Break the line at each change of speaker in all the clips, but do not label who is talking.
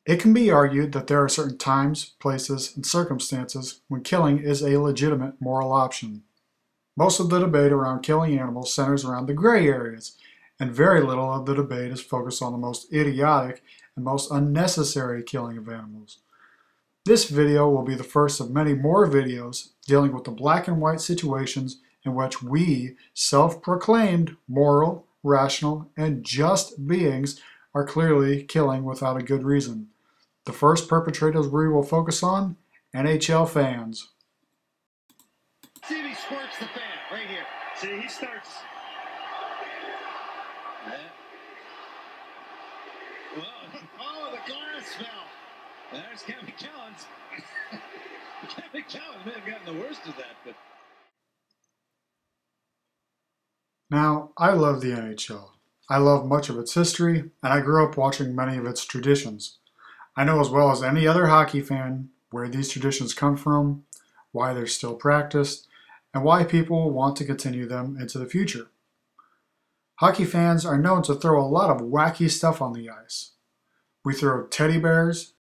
It can be argued that there are certain times, places, and circumstances when killing is a legitimate moral option. Most of the debate around killing animals centers around the gray areas, and very little of the debate is focused on the most idiotic and most unnecessary killing of animals. This video will be the first of many more videos dealing with the black and white situations in which we, self-proclaimed moral, rational, and just beings, are clearly killing without a good reason. The first perpetrators we will focus on, NHL fans.
See if he squirts the fan right here. See, he starts. Yeah. Whoa. Oh, the glass fell. There's Kevin Kellens. Kevin Kellens may have gotten the worst of that, but.
Now, I love the NHL. I love much of its history, and I grew up watching many of its traditions. I know as well as any other hockey fan where these traditions come from, why they're still practiced, and why people want to continue them into the future. Hockey fans are known to throw a lot of wacky stuff on the ice. We throw teddy bears,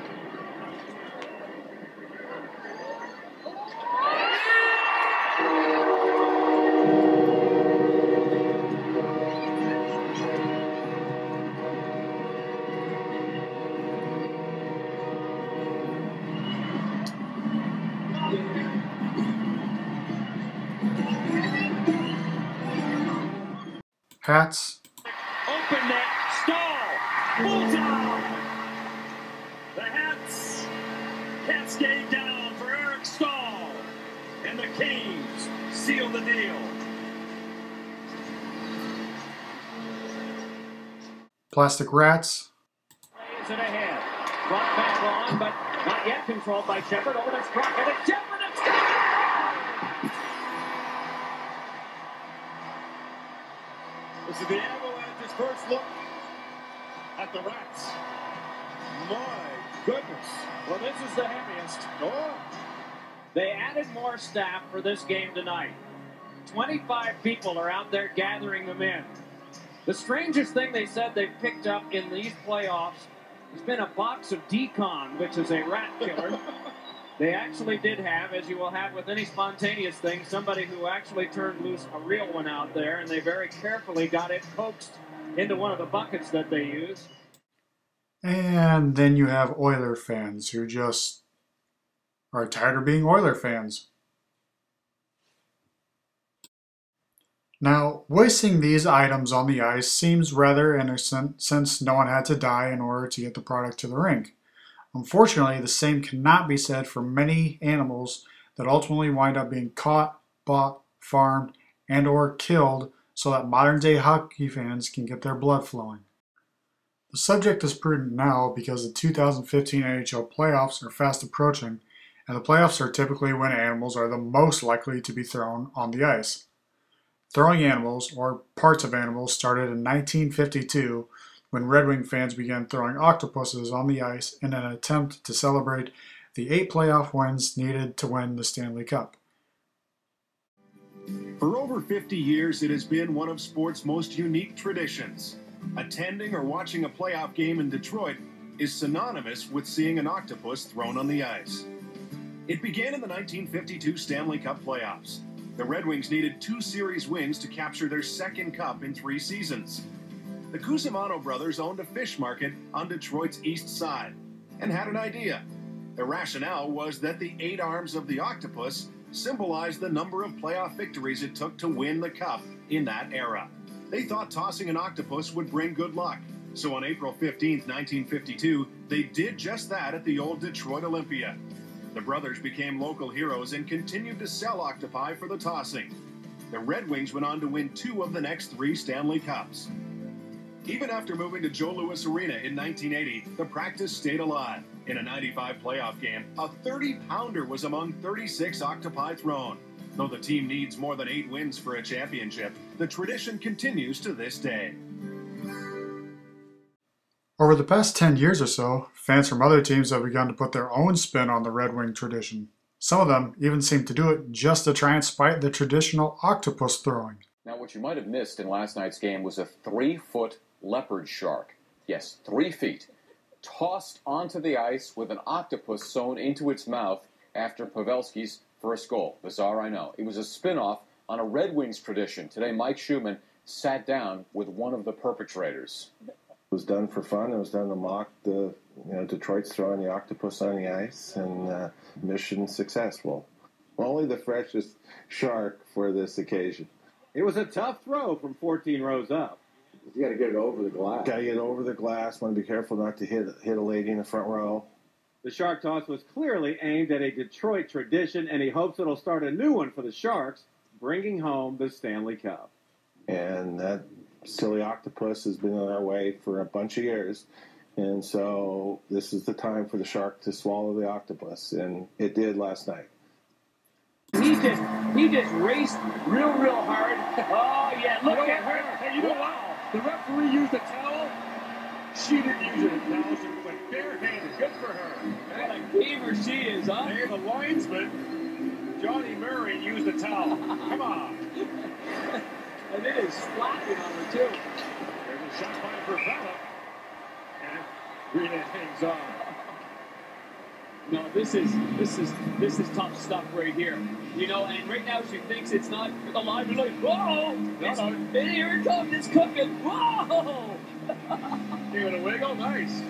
hats,
Open net, stall, bullseye. The hats cascade down for Eric Stahl, and the Canes seal the deal.
plastic rats,
Plays it ahead. Brought back on, but not yet controlled by Shepard. Over to Sprocket, and Shepard and Scott!
This is the Avalanche's first look at the Rats. My goodness.
Well, this is the heaviest.
Oh,
They added more staff for this game tonight. 25 people are out there gathering them in. The strangest thing they said they've picked up in these playoffs has been a box of Decon, which is a rat killer. They actually did have, as you will have with any spontaneous thing, somebody who actually turned loose a real one out there, and they very carefully got it coaxed into one of the buckets that they use.
and then you have Oiler fans who just are tired of being Oiler fans. Now, wasting these items on the ice seems rather innocent since no one had to die in order to get the product to the rink. Unfortunately, the same cannot be said for many animals that ultimately wind up being caught, bought, farmed, and or killed so that modern-day hockey fans can get their blood flowing. The subject is prudent now because the 2015 NHL playoffs are fast approaching, and the playoffs are typically when animals are the most likely to be thrown on the ice. Throwing animals, or parts of animals, started in 1952 when Red Wing fans began throwing octopuses on the ice in an attempt to celebrate the 8 playoff wins needed to win the Stanley Cup.
For over 50 years, it has been one of sport's most unique traditions. Attending or watching a playoff game in Detroit is synonymous with seeing an octopus thrown on the ice. It began in the 1952 Stanley Cup playoffs. The Red Wings needed 2 series wins to capture their second cup in 3 seasons. The Cusimano brothers owned a fish market on Detroit's east side and had an idea. The rationale was that the 8 arms of the octopus symbolized the number of playoff victories it took to win the cup in that era. They thought tossing an octopus would bring good luck. So on April 15, 1952, they did just that at the old Detroit Olympia. The brothers became local heroes and continued to sell octopi for the tossing. The Red Wings went on to win 2 of the next 3 Stanley Cups. Even after moving to Joe Louis Arena in 1980, the practice stayed alive. In a 95 playoff game, a 30-pounder was among 36 octopi thrown. Though the team needs more than 8 wins for a championship, the tradition continues to this day.
Over the past 10 years or so, fans from other teams have begun to put their own spin on the Red Wing tradition. Some of them even seem to do it just to try and spite the traditional octopus throwing.
Now, what you might have missed in last night's game was a 3-foot leopard shark. Yes, 3 feet. tossed onto the ice with an octopus sewn into its mouth after Pavelski's first goal. Bizarre, I know. It was a spin-off on a Red Wings tradition. Today, Mike Schumann sat down with one of the perpetrators.
It was done for fun. It was done to mock the, Detroit's throwing the octopus on the ice, and mission successful. Only the freshest shark for this occasion.
It was a tough throw from 14 rows up.
You got to get it over the glass.
Got to get over the glass. Want to be careful not to hit a lady in the front row.
The shark toss was clearly aimed at a Detroit tradition, and he hopes it'll start a new one for the Sharks, bringing home the Stanley Cup.
And that silly octopus has been on our way for a bunch of years. And so this is the time for the shark to swallow the octopus, and it did last night.
He just raced real hard. Oh, yeah, look at her.
Hey, wow. The referee used a towel. She didn't use it a towel. She went barehanded. Good for her.
What a gamer she is, huh?
Hey, the linesman, Johnny Murray, used a towel. Come on.
And it is splashing on her, too.
There's a shot by Gravella. And Greenhead hangs on.
No, this is tough stuff right here. And right now she thinks it's not alive. You're like, whoa! And here it comes, it's cooking. Whoa!
Give it a wiggle, nice.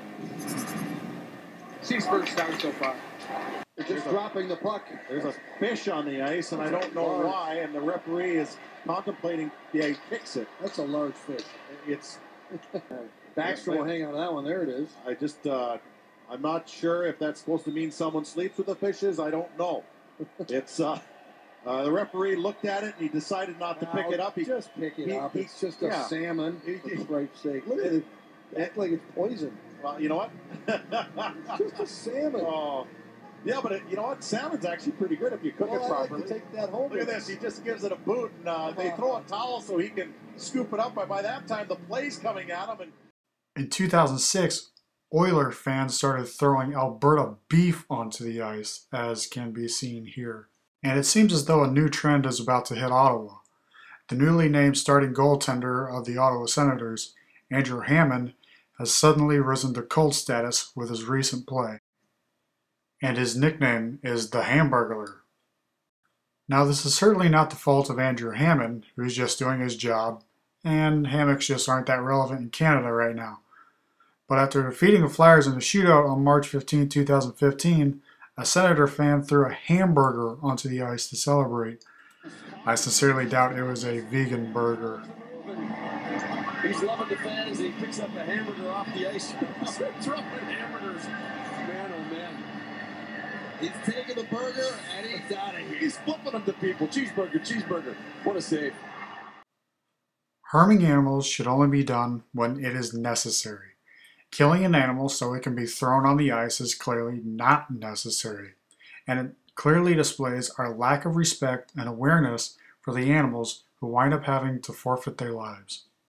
She's first down so far. They're just dropping the puck.
There's a fish on the ice, and I don't know why, and the referee is contemplating, yeah, he kicks it.
That's a large fish.
It's
Baxter will hang on to that one. There it is.
I just, I'm not sure if that's supposed to mean someone sleeps with the fishes. I don't know. It's, the referee looked at it, and he decided not to pick it up.
Just pick it up. It's just a salmon, for Christ's sake. Look at it. Act like it's poison.
Well, you know what?
Just a salmon.
Oh. Yeah, but you know what? Salmon's actually pretty good if you cook it properly.
Like to take that home.
Look at this. He just gives it a boot, and they throw a towel so he can scoop it up. But by that time, the play's coming at him.
In 2006, Oiler fans started throwing Alberta beef onto the ice, as can be seen here. And it seems as though a new trend is about to hit Ottawa. The newly named starting goaltender of the Ottawa Senators, Andrew Hammond, has suddenly risen to cult status with his recent play. And his nickname is the Hamburglar. Now, this is certainly not the fault of Andrew Hammond, who's just doing his job, and hammocks just aren't that relevant in Canada right now. But after defeating the Flyers in a shootout on March 15, 2015, a Senator fan threw a hamburger onto the ice to celebrate. I sincerely doubt it was a vegan burger.
He's loving the fans. He picks up a hamburger off the ice. Throwing hamburgers. Man, oh man.
He's taking the burger and he's out of here.
He's flipping them to people. Cheeseburger, cheeseburger. What a save.
Harming animals should only be done when it is necessary. Killing an animal so it can be thrown on the ice is clearly not necessary, and it clearly displays our lack of respect and awareness for the animals who wind up having to forfeit their lives.